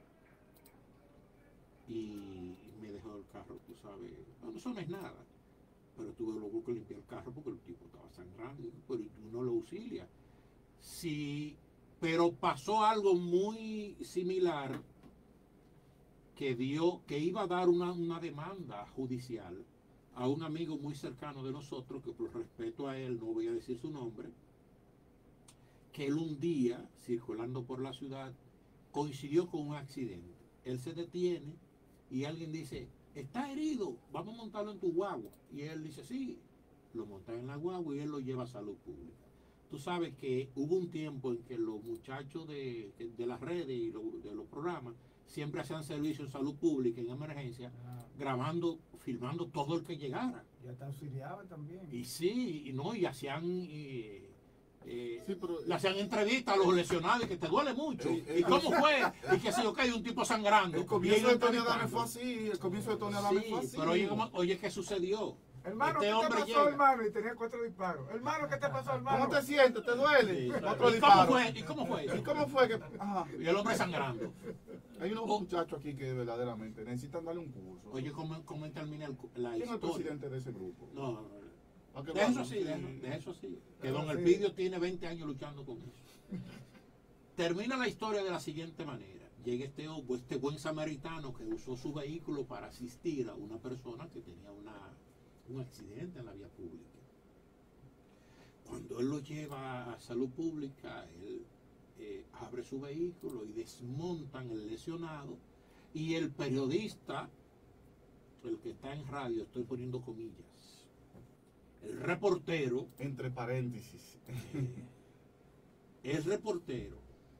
y me dejó el carro, tú sabes, bueno, eso no es nada, pero tuve luego que limpiar el carro porque el tipo estaba sangrando, pero uno lo auxilia. Sí, pero pasó algo muy similar que dio, que iba a dar una, una demanda judicial a un amigo muy cercano de nosotros, que por respeto a él no voy a decir su nombre, que él un día, circulando por la ciudad, coincidió con un accidente. Él se detiene y alguien dice, está herido, vamos a montarlo en tu guagua. Y él dice, sí, lo monta en la guagua y él lo lleva a salud pública. Tú sabes que hubo un tiempo en que los muchachos de, de las redes y lo- de los programas siempre hacían servicio en salud pública, en emergencia, Ah, grabando, filmando todo el que llegara. y hasta auxiliaban también. Y sí, y no, y hacían, eh, eh, Sí, pero... le hacían entrevistas a los lesionados y que te duele mucho. Ey, ey, ¿Y cómo fue? Y que si yo caí un tipo sangrando. El Y comienzo ellos de Tony Adame entrevistando. fue así, el comienzo de Tony Adame Sí, fue así. pero oye, ¿cómo- oye, ¿qué sucedió? Hermano, Este ¿qué te hombre pasó, llega. hermano? Y tenía cuatro disparos. Hermano, ¿qué te pasó, hermano? ¿Cómo te sientes? ¿Te duele? Sí, Otro ¿Y cómo disparo. fue? ¿Y cómo fue? ¿Y cómo fue que...? Ajá. Y el hombre sangrando. Hay unos Oh. muchachos aquí que verdaderamente necesitan darle un curso. Oye, ¿cómo, cómo termina el cu- la ¿Quién es el historia? presidente de ese grupo? No, no, no. Aunque De bueno, eso sí, de eso, sí. de eso sí. Que Ah, don sí. Elpidio tiene veinte años luchando con eso. Termina la historia de la siguiente manera. Llega este, o- este buen samaritano que usó su vehículo para asistir a una persona que tenía una, un accidente en la vía pública. Cuando él lo lleva a salud pública, él eh, abre su vehículo y desmontan el lesionado y el periodista, el que está en radio, estoy poniendo comillas, el reportero, Entre paréntesis. eh, el reportero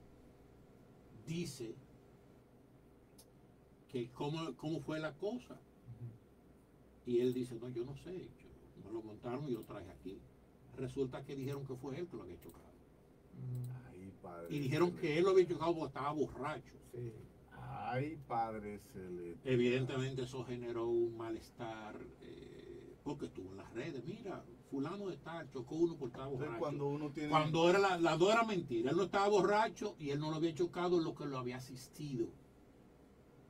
dice que cómo, cómo fue la cosa. Y él dice, no, yo no sé, yo- me lo montaron y lo traje aquí. Resulta que dijeron que fue él que lo había chocado. Mm, Ay, padre. Y dijeron que celeste. él lo había chocado porque estaba borracho. sí. Ay, padre celeste. Evidentemente eso generó un malestar, eh, porque estuvo en las redes. Mira, fulano de tal chocó uno por estar Entonces, borracho. cuando uno tiene... Cuando era la, las dos era mentira. Él no estaba borracho y él no lo había chocado en lo que lo había asistido.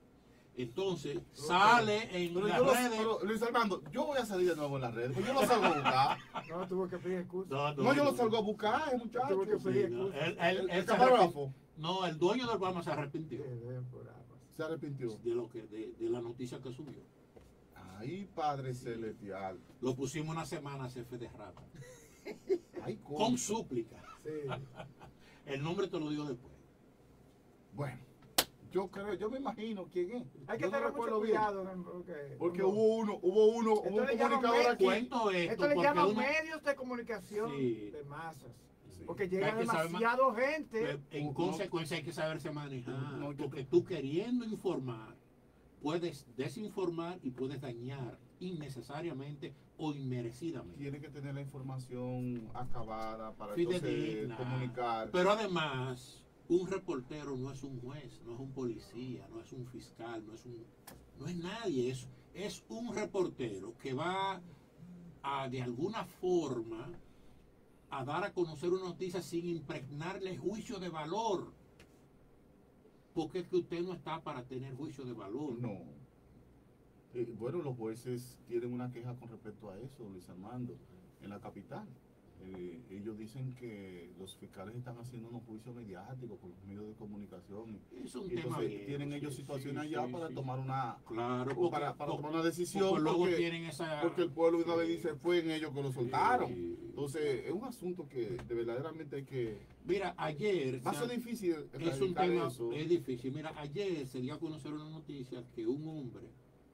Entonces, sale en Pero las yo lo- redes. pero, Luis Armando, yo voy a salir de nuevo en las redes, pues yo lo salgo a buscar. No, tuvo que pedir excusa. No, yo lo salgo a buscar, eh, muchacho. Tuvo que Sí, pedir no, excusa. él- él- El, él el se camarógrafo arrepintió. No, el dueño del programa se arrepintió se arrepintió. de lo que de, de la noticia que subió. Ay, Padre Celestial. Lo pusimos una semana a Cefe de Rata. Ay, coño. Con súplica. Sí. El nombre te lo digo después. Bueno, yo creo, yo me imagino quién es. Hay que Yo no tener mucho recuerdo bien. cuidado. ¿no? Porque, Porque como- hubo uno, hubo uno, hubo Esto un le llaman comunicador medio. aquí. Cuento esto Esto le porque llaman uno- medios de comunicación Sí. de masas. Sí. Porque Hay llega que saber más- demasiado gente. Pues, en No, consecuencia hay que saberse manejar. no, yo- Porque tú queriendo informar, puedes desinformar y puedes dañar innecesariamente o inmerecidamente. Tiene que tener la información acabada para entonces Fidedigna. comunicar. Pero además, un reportero no es un juez, no es un policía, no es un fiscal, no es un, no es nadie, es, es un reportero que va a de alguna forma a dar a conocer una noticia sin impregnarle juicio de valor. Porque es que usted no está para tener juicio de valor. No. Eh, bueno, los jueces tienen una queja con respecto a eso, Luis Armando, en la capital. Eh, ellos dicen que los fiscales están haciendo unos juicios mediáticos con los medios de comunicación. Es un Y tema entonces viejo, tienen sí, ellos sí, situaciones sí, allá sí, para sí. tomar una Claro, o porque, para, para porque- tomar una decisión porque luego porque, tienen esa... porque el pueblo de una vez Sí. dice fue en ellos que lo soltaron. Sí. Entonces es un asunto que de verdaderamente hay que Mira, ayer... va a se ser ha- difícil Es un erradicar tema, eso. es difícil. Mira, ayer se dio a conocer una noticia que un hombre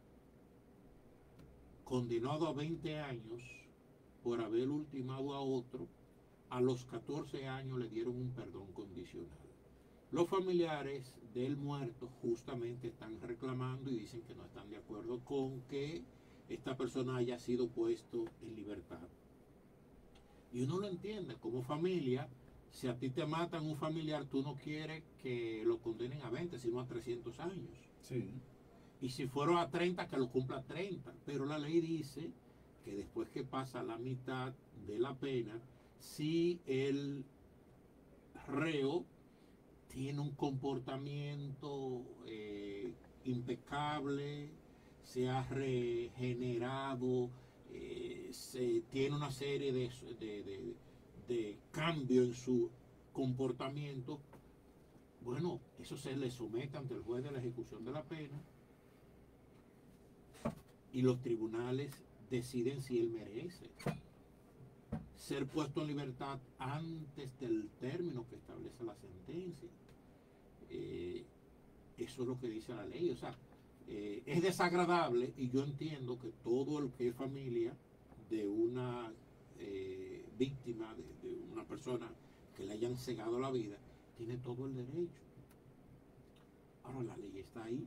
condenado a veinte años por haber ultimado a otro, a los catorce años le dieron un perdón condicional. Los familiares del muerto justamente están reclamando y dicen que no están de acuerdo con que esta persona haya sido puesto en libertad. Y uno lo entiende, como familia, si a ti te matan un familiar, tú no quieres que lo condenen a veinte, sino a trescientos años. Sí. Y si fueron a treinta, que lo cumpla treinta. Pero la ley dice que después que pasa la mitad de la pena, si el reo tiene un comportamiento eh, impecable, se ha regenerado, eh, se tiene una serie de, de, de, de cambios en su comportamiento, bueno, eso se le somete ante el juez de la ejecución de la pena y los tribunales deciden si él merece ser puesto en libertad antes del término que establece la sentencia. Eh, eso es lo que dice la ley. O sea, eh, es desagradable y yo entiendo que todo el que es familia de una eh, víctima, de, de una persona que le hayan cegado la vida, tiene todo el derecho. Ahora la ley está ahí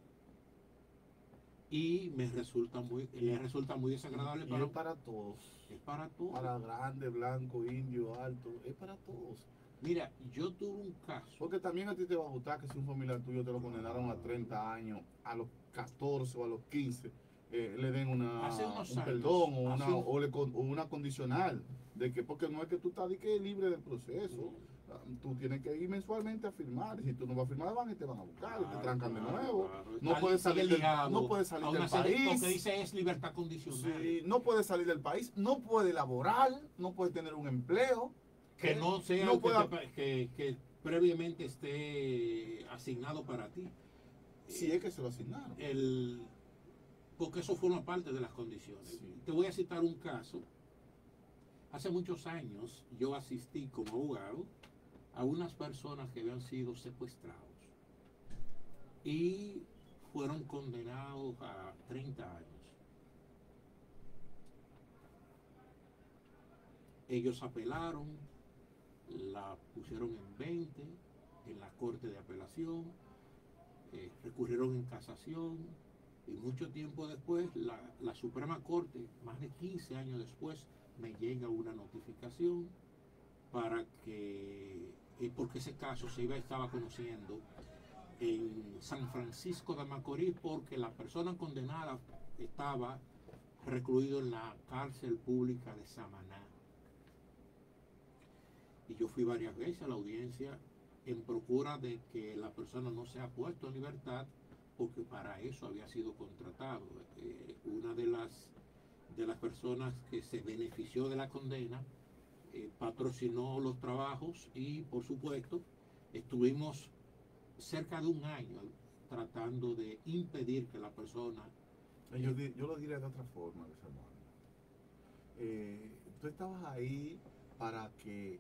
y me resulta muy, le resulta muy desagradable, Y pero es para todos. es para todos. Para grande, blanco, indio, alto, es para todos. Mira, yo tuve un caso. Porque también a ti te va a gustar que si un familiar tuyo te lo condenaron a treinta años, a los catorce o a los quince, eh, le den una, Hace unos un años, perdón o una, hace un- o le con- o una condicional. De que, porque no es que tú estás de que libre del proceso. Ah, Tú tienes que ir mensualmente a firmar. Y si tú no vas a firmar, van y te van a buscar y te Claro, trancan de claro, nuevo. claro. No Está- puedes sigue salir del, ligado no puedes salir a del una serie- Lo país. que dice es libertad condicional. Sí, no puede salir del país, no puede laborar, no puede tener un empleo. Que no sea No el que, pueda- te- que, que previamente esté asignado para ti. Si es que se lo asignaron. El, porque eso forma parte de las condiciones. Sí. Te voy a citar un caso. Hace muchos años yo asistí como abogado a unas personas que habían sido secuestrados y fueron condenados a treinta años. Ellos apelaron, la pusieron en veinte en la Corte de Apelación, eh, recurrieron en casación y mucho tiempo después la, la Suprema Corte, más de quince años después, me llega una notificación para que, eh, porque ese caso se iba, estaba conociendo en San Francisco de Macorís porque la persona condenada estaba recluido en la cárcel pública de Samaná. Y yo fui varias veces a la audiencia en procura de que la persona no sea puesto en libertad porque para eso había sido contratado. Eh, una de las, de las personas que se benefició de la condena eh, patrocinó los trabajos y, por supuesto, estuvimos cerca de un año tratando de impedir que la persona... Yo, di- yo lo diré de otra forma, Luis Armando. Eh, tú estabas ahí para que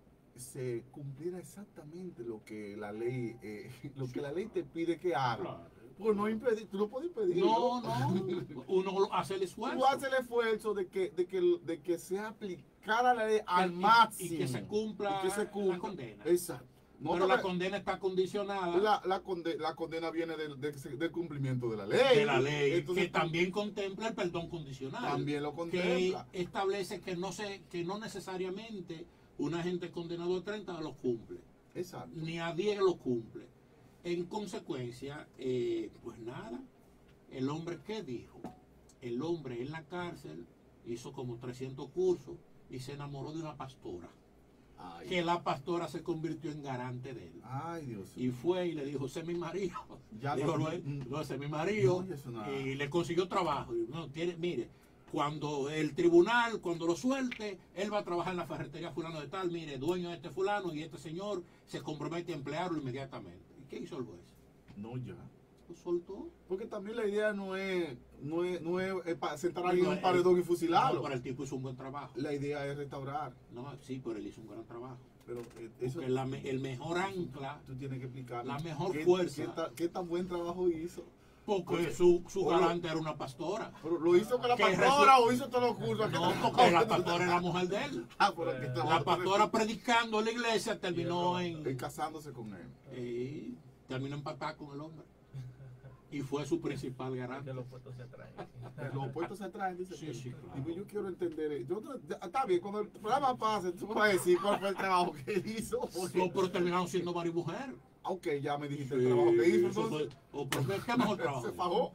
se cumpliera exactamente lo que la ley eh, lo que la ley te pide que haga. Claro. Pues no impedir, tú no puedes impedir. No, no, uno hace el esfuerzo. Tú haces el esfuerzo de que, de que, de que sea aplicada la ley al Y- máximo. y que se cumpla Y que se cumpla. la condena. Exacto. No Pero te la la- condena está condicionada la, la, conde- la condena viene del, del- del cumplimiento de la ley. de la ley, Entonces, que también contempla el perdón condicional. también lo que contempla. establece que no se, que no necesariamente un agente condenado a treinta lo cumple, Exacto. ni a diez lo cumple. En consecuencia, eh, pues nada, el hombre, ¿qué dijo? El hombre en la cárcel hizo como trescientos cursos y se enamoró de una pastora, Ay, que la pastora se convirtió en garante de él. ay, Dios Y mío. fue y le dijo, ese es mi marido. Ya Dijo, no- no, es- no, ese es mi marido. No, eso no- Y le consiguió trabajo. Y, no, tiene, mire, cuando el tribunal, cuando lo suelte, él va a trabajar en la ferretería fulano de tal, mire, dueño de este fulano, y este señor se compromete a emplearlo inmediatamente. ¿Y qué hizo el juez? No, ya. Lo soltó. Porque también la idea no es, no es, no es, eh, pa- sentar a alguien en No, un paredón y No, fusilarlo. pero el tipo hizo un buen trabajo. La idea es restaurar. No, sí, pero él hizo un gran trabajo. Pero eh, eso Porque la me- el mejor ancla, tú tienes que explicar. la mejor qué, fuerza. Qué, ta- qué tan buen trabajo hizo. porque Porque- su, su o lo- garante era una pastora. Pero lo hizo con la ¿Qué pastora resu- o hizo todos los cursos. No, porque la pastora era la mujer de él. Ah, pero aquí está La otro. pastora predicando en la iglesia terminó Eh, en... casándose con él. eh, terminó empatada con el hombre. Y fue su principal Que garante. los puestos se atraen. Los opuestos se atraen, dice. Sí, que- sí, claro. Digo, yo quiero entender. eh, yo- ya- está bien, cuando el programa pase, tú me vas a decir cuál fue el trabajo que él hizo. porque- No, pero terminaron siendo marido y mujer. Aunque ya me dijiste Sí, el trabajo que hizo, eso entonces. fue- o, pero ¿qué- ¿Qué mejor trabajo? Se fajó.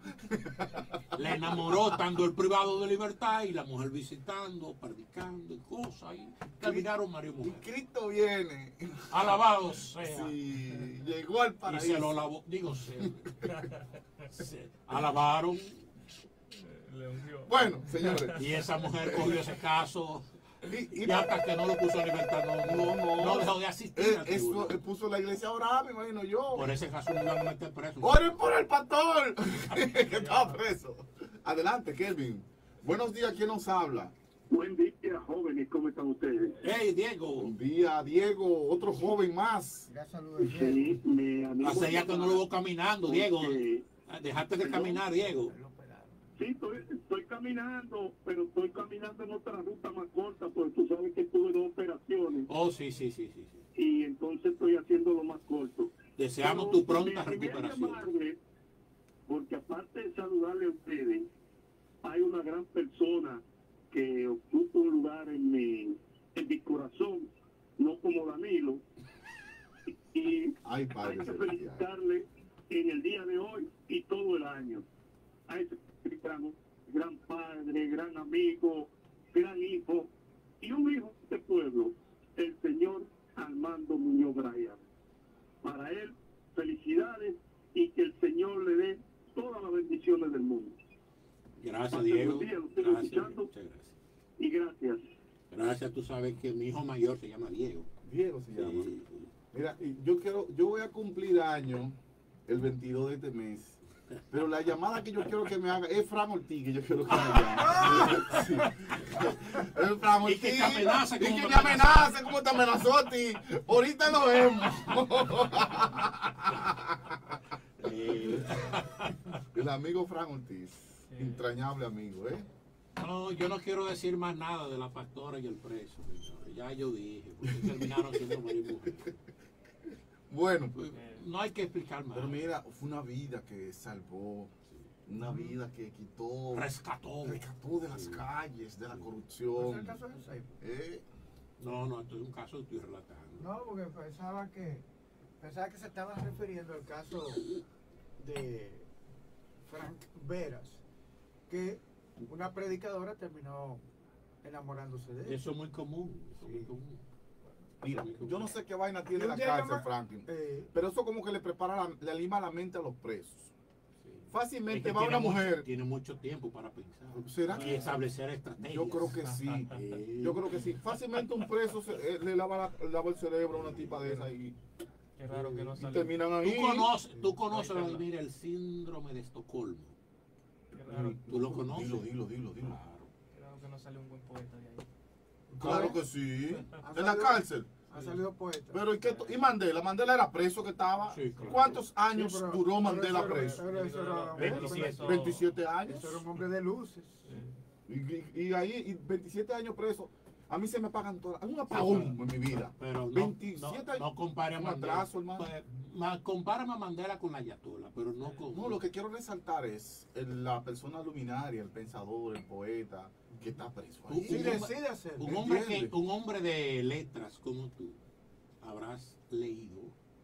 Le enamoró estando el privado de libertad y la mujer visitando, predicando y cosas. Y terminaron marido y Y mujer. Cristo viene. Alabado sea. Sí, llegó al Y paraíso. se lo lavó. Digo, se, se alabaron. Le ungió. Bueno, señores. Y esa mujer cogió ese caso. Y, y- Y hasta que no lo puso en libertad, no, No, no. no dejó de asistir. eh, al eso tribunal. eh, puso la iglesia ahora, me imagino yo. Por ese caso no iban a meter preso. ¡Oren por el pastor! que estaba preso. Adelante, Kelvin. Buenos días, ¿quién nos habla? Buen día, jóvenes, ¿cómo están ustedes? Hey, Diego. Buen día, Diego, otro joven más. Ya saludos. Sí, mi amigo. Hace ya que no lo veo caminando, Diego. Porque- Dejaste de caminar, Diego. Sí, estoy, estoy caminando, pero estoy caminando en otra ruta más corta, porque tú sabes que tuve dos operaciones Oh, sí, sí, sí, sí. sí. y entonces estoy haciendo lo más corto. Deseamos Pero tu pronta me animé a recuperación. llamarle, porque aparte de saludarle a ustedes, hay una gran persona que ocupa un lugar en mi, en mi corazón, no como Danilo, y Ay, hay Padre que celestial. felicitarle en el día de hoy y todo el año. A ese gran, gran padre, gran amigo, gran hijo y un hijo de este pueblo, el señor Armando Muñoz Bryan. Para él, felicidades y que el Señor le dé todas las bendiciones del mundo. Gracias, Pase Diego. buen día, lo estoy Gracias, escuchando. muchas gracias. Y gracias. Gracias, tú sabes que mi hijo mayor se llama Diego. Diego se llama. Sí. Mira, y yo quiero, yo voy a cumplir año el veintidós de este mes. Pero la llamada que yo quiero que me haga es Fran Ortiz, que yo quiero que me llame. Sí. Es Fran Y Ortiz. que te amenace Y como que te me amenace como te amenazó a ti. Ahorita nos vemos. Eh, El amigo Fran Ortiz. Sí. Entrañable amigo, ¿eh? no, yo no quiero decir más nada de la pastora y el preso. señores. Ya yo dije, porque terminaron siendo marido y mujer. Bueno, Pues, no hay que explicar más. pero mira, fue una vida que salvó. Una vida que quitó. Rescató. Rescató de las Sí. calles, de la ¿Es corrupción. el caso de Seibo? ¿Eh? No, no, esto es un caso que estoy relatando. No, porque pensaba que pensaba que se estaba refiriendo al caso de Frank Veras, que una predicadora terminó enamorándose de él. Eso es muy común. Eso es muy Sí. común. Mira, Eso es muy yo no común. sé qué vaina Y tiene un la día cárcel, llama- Franklin. Eh, Pero eso como que le prepara, la, le anima la mente a los presos. fácilmente Es que va tiene una mucho- mujer. tiene mucho tiempo para pensar ¿Será? y establecer estrategias. Yo creo que sí. Eh, Yo creo que sí. Fácilmente un preso se- eh, le lava, la- lava el cerebro a una tipa de esa y, Qué raro que no y salió. terminan ahí. Tú conoces, tú conoces, Ahí está. Vladimir, el síndrome de Estocolmo. Qué raro, ¿Tú lo conoces? Dilo, dilo, dilo, dilo. Claro. qué raro que no salió un buen poeta de ahí. Claro que sí. Ha En la salido- cárcel. Ha salido poeta. Pero ¿y, qué to- y Mandela? Mandela era preso que estaba. Sí, claro. ¿Cuántos años Sí, pero- duró pero Mandela eso era- preso? pero eso era- veintisiete. veintisiete años. Eso era un hombre de luces. Y, y- y ahí, y veintisiete años preso. A mí se me pagan todas. Hay un apagón en mi vida. Pero no, veintisiete no, años. no compare a Un Mandela. atraso, hermano. Pues, ma- compárame a Mandela con la Ayatollah, pero no con... No, lo que quiero resaltar es el- la persona luminaria, el pensador, el poeta que está preso. ahí. Un- Sí un- decide hacerlo. Un hombre, que, ¿Entiende? un hombre de letras como tú habrás leído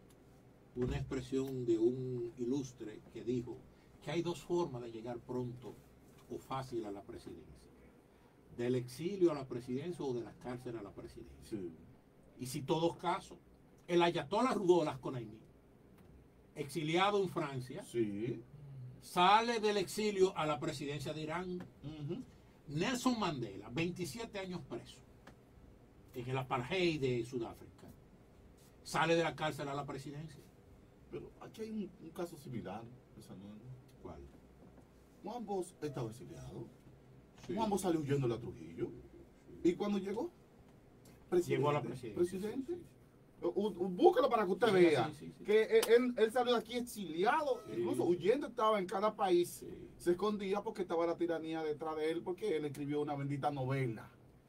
una expresión de un ilustre que dijo que hay dos formas de llegar pronto o fácil a la presidencia: del exilio a la presidencia o de la cárcel a la presidencia. Sí. Y si todos casos, el ayatollah Ruhollah Khomeini, exiliado en Francia, Sí. sale del exilio a la presidencia de Irán. Ujú. Nelson Mandela, veintisiete años preso en el apartheid de Sudáfrica, sale de la cárcel a la presidencia. Pero aquí hay un, un caso similar, esa no- ¿Cuál? Juan Bosch estaba exiliado. Sí. Juan Bosch salió huyendo de la Trujillo. ¿Y cuando llegó? Llegó a la presidencia. Presidente. Sí, sí, U- u- Búsquelo para que usted Sí, vea sí, sí, sí. que él, él salió de aquí exiliado, Sí. incluso huyendo estaba en cada país. sí. Se escondía porque estaba la tiranía detrás de él, porque él escribió una bendita novela.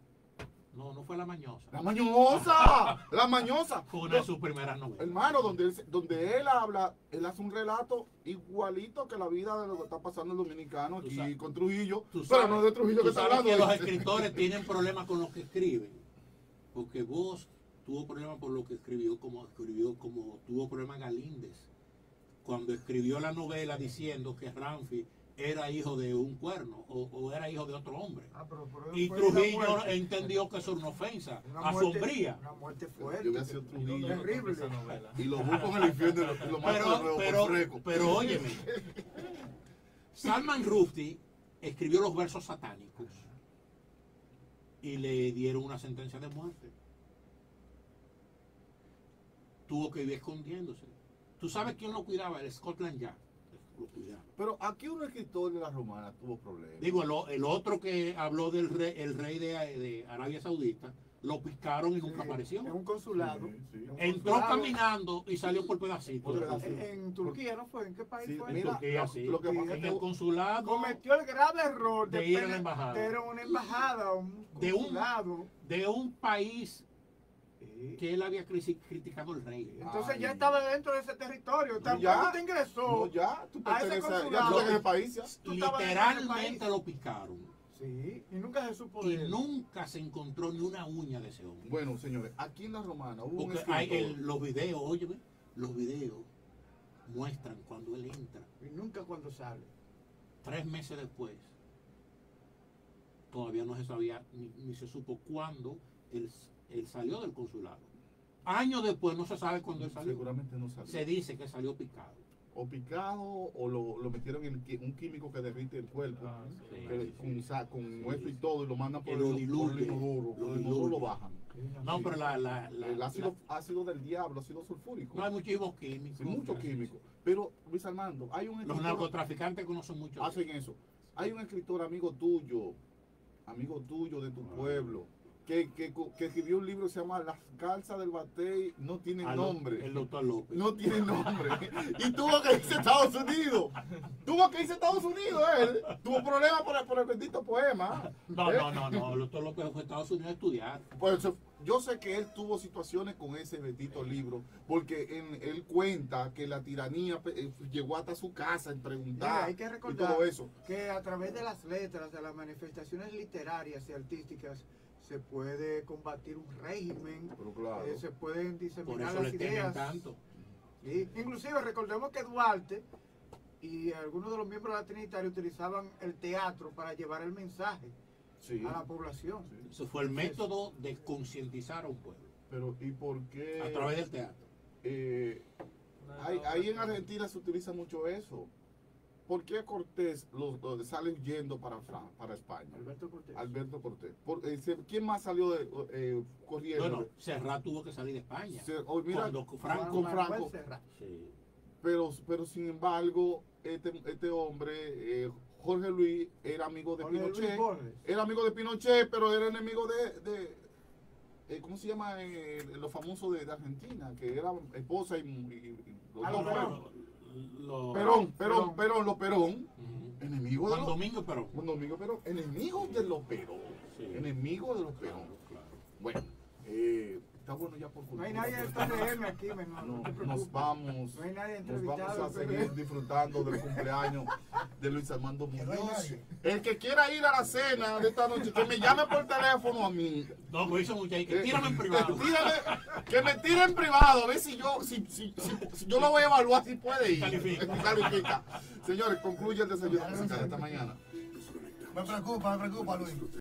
No, no fue la mañosa. ¡La mañosa! ¡La mañosa! Fue una de sus primeras novelas. Hermano, donde él, se- donde él habla, él hace un relato igualito que la vida de lo que está pasando el dominicano Tú aquí sabes- con Trujillo, Tú pero sabes- no de Trujillo tú que está sabes hablando. que los ¿viste? escritores tienen problemas con lo que escriben, porque vos tuvo problemas por lo que escribió, como escribió, como tuvo problemas Galíndez cuando escribió la novela diciendo que Ramfi era hijo de un cuerno o, o era hijo de otro hombre. Ah, pero- pero Y fue una Trujillo muerte. entendió que eso era una ofensa, Una muerte- asombría. Una muerte Yo fuerte. voy a hacer Trujillo Terrible. Esa novela. y lo busco en el infierno y lo, y lo mato de Pero, nuevo pero, por freco. pero óyeme, Salman Rushdie escribió los versos satánicos y le dieron una sentencia de muerte. Tuvo que vivir escondiéndose. ¿Tú sabes quién lo cuidaba? El Scotland Yard. Lo cuidaba. Pero aquí un escritor de la romana tuvo problemas. Digo, el, o- el otro que habló del rey, el rey de, de Arabia Saudita, lo picaron y nunca Sí, apareció. En un consulado. Sí, sí. En un Entró consulado. caminando y salió por pedacitos. Por pedacitos. En, en Turquía, ¿no fue? ¿En qué país Sí, fue? En mira, Turquía, lo- sí. lo que pasa es En que- el consulado Cometió el grave error de, De ir a la pene- embajada. de una embajada, un De un- consulado. de un país Sí. que él había crisi- criticado al rey. Entonces Ay. ya estaba dentro de ese territorio. Tan ya. pronto te ingresó. No, ya, tú a ese perteneces, ya consulado. tú estás en el país. Ya. Tú estabas en ese Literalmente país. lo picaron. Sí, y nunca se supo de Y él. nunca se encontró ni una uña de ese hombre. Bueno, señores, aquí en la romana hubo un Porque hay escritor. el- los videos, óyeme, los videos muestran cuando él entra, Y nunca cuando sale. tres meses después, todavía no se sabía ni, ni se supo cuándo él, él salió del consulado. Años después no se sabe cuándo él salió. Seguramente no salió. Se dice que salió picado. O picado o lo, lo metieron en qui- un químico que derrite el cuerpo. Ah, sí. Sí, que- sí, con, sí. sa- con Sí, hueso y sí. todo y lo mandan por Que el, lo por el diluye, inodoro. lo Por el inodoro lo diluye. bajan. No, pero la, la, la- el ácido, la- ácido del diablo, ácido sulfúrico. no hay muchísimos químicos. Sí, mucho Sí, químico. sí. Pero, Luis Armando, hay un Los escritor. narcotraficantes conocen mucho. de Hacen eso. Hay un escritor amigo tuyo, amigo tuyo de tu Ah. pueblo, que, que, que escribió un libro que se llama Las calzas del Batey no tienen Al- nombre. El doctor López. No tiene nombre. Y tuvo que irse a Estados Unidos. Tuvo que irse a Estados Unidos él. Tuvo problemas por el, por el bendito poema. No, ¿Eh? no, no, no. El doctor López fue a Estados Unidos a estudiar. Pues, eso- yo sé que él tuvo situaciones con ese bendito libro, porque en- él cuenta que la tiranía eh, llegó hasta su casa en Mira, preguntar hay que y recordar todo eso. que a través de las letras, de las manifestaciones literarias y artísticas, se puede combatir un régimen, Pero claro. eh, se pueden Por diseminar eso le las temen ideas. tanto. Sí, inclusive recordemos que Duarte y algunos de los miembros de la Trinitaria utilizaban el teatro para llevar el mensaje Sí. a la población. Sí. Eso fue el método de concientizar a un pueblo. Pero, ¿y por qué? A través del teatro. eh, Una ahí, obra ahí en que- Argentina se utiliza mucho eso. ¿por qué Cortés lo, lo sale huyendo para, Fran- para España? Alberto Cortés. Alberto Cortés. Por- eh, se- ¿Quién más salió de, eh, corriendo? Bueno, Serrat tuvo que salir de España. Se- oh, mira, Cuando Franco- con Manuel Franco. Serrat. Sí. Pero, pero sin embargo, este, este hombre, eh, Jorge Luis, era amigo de Jorge Luis Pinochet. Borges. Era amigo de Pinochet, pero era enemigo de, de eh, ¿cómo se llama? Eh, los famosos de, de Argentina, que eran esposa y, y- y los Ah, dos los fueron. Lo- Perón, Perón, Perón. Perón, los Perón, Ujú. enemigos de Juan los Domingo Perón. Juan Domingo Perón, enemigos de los Perón, Sí. enemigos de los Perón. Claro, claro. Bueno, eh, está bueno ya por No hay cultura, nadie del pero- P R M aquí, mejor. No, No, te nos preocupes. vamos, No hay nadie nos vamos entrevistado a del P R seguir M. disfrutando del cumpleaños de Luis Armando Que no hay Muñoz. nadie. El que quiera ir a la cena de esta noche, que me llame por teléfono a mí. No, pues hizo mucha ahí que Eh, tírame en privado. Tírame- que me tire en privado, a ver si yo, si, si, si, si yo lo voy a evaluar si puede ir. Califica. Califica. Señores, concluye el desayuno musical esta mañana. Me preocupa, me preocupa, Luis.